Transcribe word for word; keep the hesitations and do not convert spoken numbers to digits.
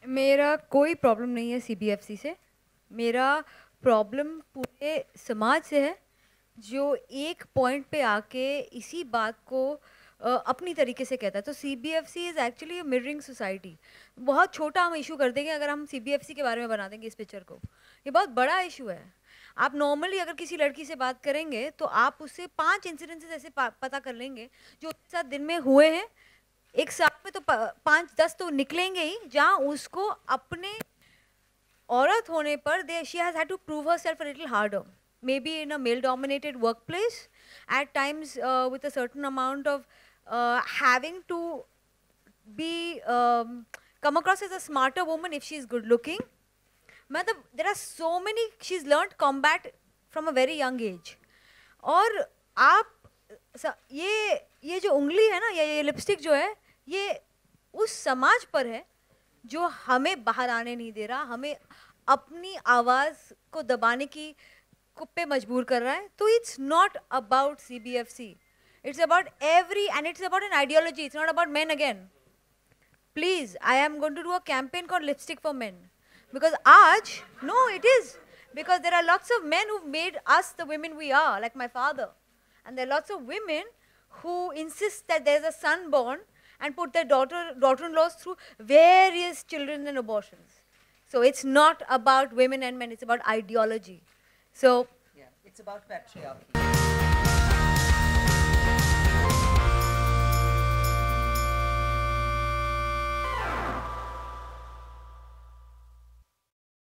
मेरा कोई प्रॉब्लम नहीं है सीबीएफसी से. मेरा प्रॉब्लम पूरे समाज से है जो एक पॉइंट पे आके इसी बात को uh, अपनी तरीके से कहता है. तो CBFC is actually mirroring society. बहुत छोटा हम इशू कर देंगे अगर हम सीबीएफसी के बारे में बना देंगे इस पिक्चर को. ये बहुत बड़ा इशू है. आप नॉर्मली अगर किसी लड़की से बात करेंगे तो आप उससे पांच इंसिडेंसेस ऐसे पता कर लेंगे जो उसके साथ दिन में हुए हैं. एक साल में तो पाँच दस तो निकलेंगे ही जहाँ उसको अपने औरत होने पर they she has had to prove herself a little harder. Maybe in a male-dominated workplace, at times uh, with a certain amount of uh, having to be um, come across as a smarter woman if she is good-looking. Matlab, there are so many. She's learned combat from a very young age. और आप ये ये जो उंगली है ना, ये ये लिपस्टिक जो है, ये उस समाज पर है जो हमें बाहर आने नहीं दे रहा, हमें अपनी आवाज़ को दबाने की पे मजबूर कर रहा है. तो it's not about CBFC, it's about every and it's about an ideology. It's not about men again. Please, I am going to do a campaign called lipstick for men because आज know it is because there are lots of men who made us the women we are, like my father, and there are lots of women who insist that there is a son born and put their daughter daughter-in-laws through various children and abortions. So it's not about women and men, it's about ideology. So yeah, it's about patriarchy.